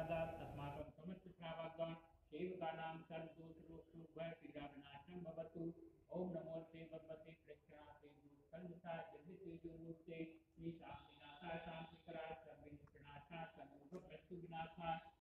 प्रसादात् अस्माकं समस्तश्रावागान् सेवकानां सर्वदोषरोगभयपीडाविनाशनं भवतु। ओम नमो भगवते कृष्णाते दुष्कंदसाय जगदीश्वरूपते श्री शांतिनाथाय शांतिकराय सर्वविघ्नविनाशाय सर्वदुःखविनाशाय